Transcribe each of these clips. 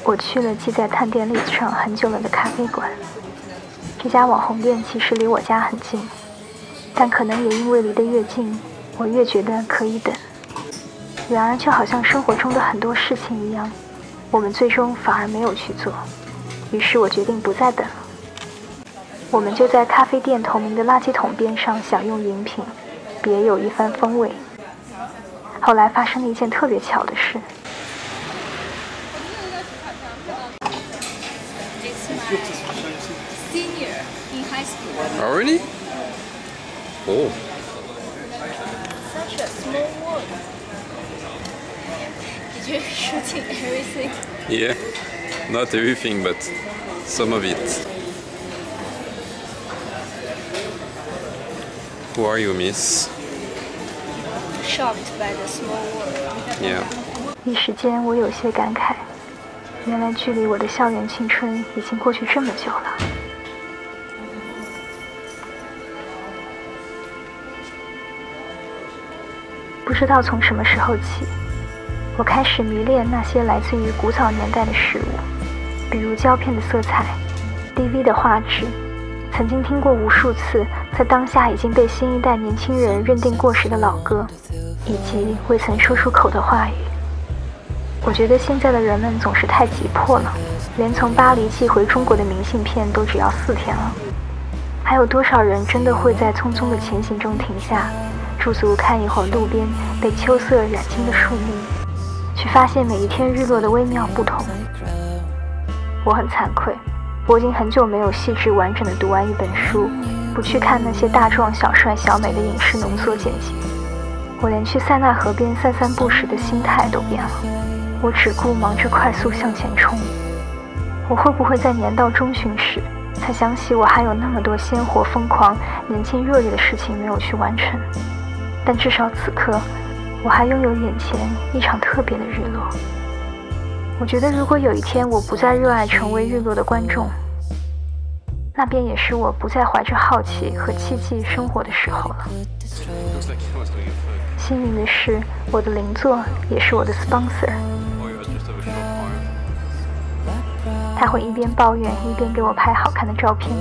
我去了记在探店 list 上很久了的咖啡馆。这家网红店其实离我家很近，但可能也因为离得越近，我越觉得可以等。然而就好像生活中的很多事情一样，我们最终反而没有去做。于是我决定不再等了。我们就在咖啡店同名的垃圾桶边上享用饮品，别有一番风味。后来发生了一件特别巧的事。 Senior in high school. Oh, really? Oh. Such a small world. Did you shooting everything? Yeah. Not everything, but some of it. Who are you, miss? Shocked by the small world. Yeah. 一时间我有些感慨，原来距离我的校园青春已经过去这么久了。不知道从什么时候起，我开始迷恋那些来自于古早年代的事物，比如胶片的色彩、DV 的画质，曾经听过无数次在当下已经被新一代年轻人认定过时的老歌，以及未曾说出口的话语。我觉得现在的人们总是太急迫了，连从巴黎寄回中国的明信片都只要4天了。还有多少人真的会在匆匆的前行中停下，驻足看一会儿路边被秋色染金的树木，去发现每一天日落的微妙不同？我很惭愧，我已经很久没有细致完整的读完一本书，不去看那些大壮小帅小美的影视浓缩剪辑。我连去塞纳河边散散步时的心态都变了，我只顾忙着快速向前冲。我会不会在年到中旬时才想起我还有那么多鲜活疯狂年轻热烈的事情没有去完成？但至少此刻我还拥有眼前一场特别的日落。我觉得如果有一天我不再热爱成为日落的观众，那便也是我不再怀着好奇和期冀生活的时候了。幸运的是，我的邻座也是我的 sponsor， 他会一边抱怨一边给我拍好看的照片。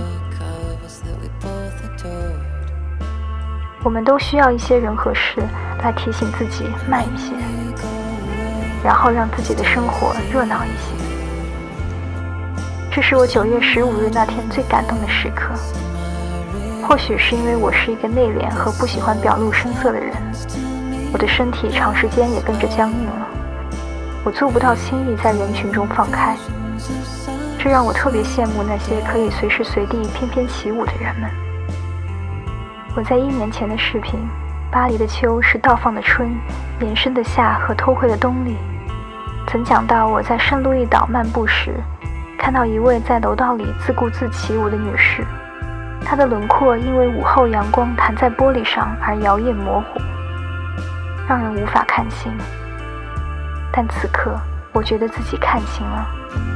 我们都需要一些人和事来提醒自己慢一些，然后让自己的生活热闹一些。这是我9月15日那天最感动的时刻。或许是因为我是一个内敛和不喜欢表露声色的人，我的身体长时间也跟着僵硬了，我做不到轻易在人群中放开，这让我特别羡慕那些可以随时随地翩翩起舞的人们。我在1年前的视频《巴黎的秋是倒放的春，延伸的夏和偷窥的冬》里，曾讲到我在圣路易岛漫步时，看到一位在楼道里自顾自起舞的女士，她的轮廓因为午后阳光弹在玻璃上而摇曳模糊，让人无法看清。但此刻我觉得自己看清了。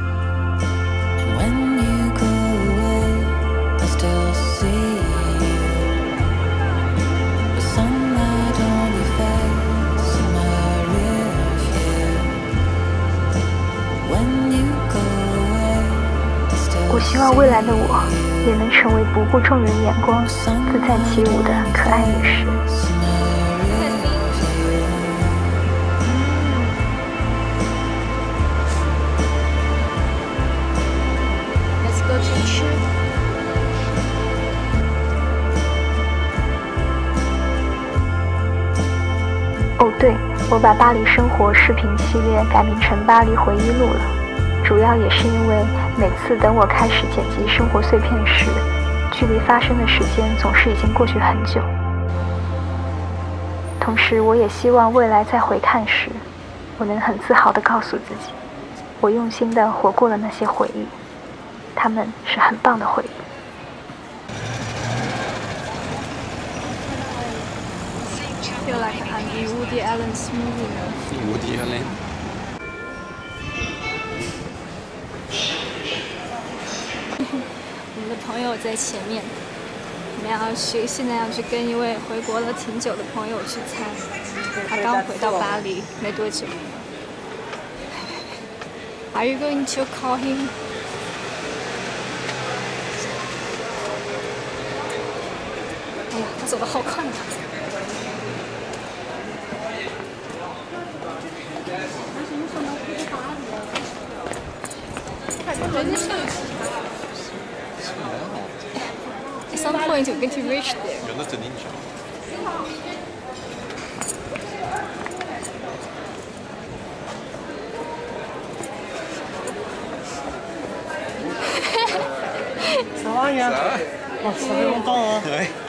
我希望未来的我也能成为不顾众人眼光、自在起舞的可爱女士。 Let's go to church. 哦对，我把巴黎生活视频系列改名成巴黎回忆录了，主要也是因为每次等我开始剪辑生活碎片时，距离发生的时间总是已经过去很久。同时我也希望未来再回看时，我能很自豪地告诉自己，我用心地活过了那些回忆，它们是很棒的回忆。 I feel like I'm in Woody Allen's movie now. Woody Allen. 我们的朋友在前面，我们现在要去跟一位回国了挺久的朋友聚餐，他刚回到巴黎没多久。 Are you going to call him?哎呀，他走得好快啊！At some point, you're going to reach there. You're not a ninja. Ça va, gars? Ça fait longtemps, hein? Ouais.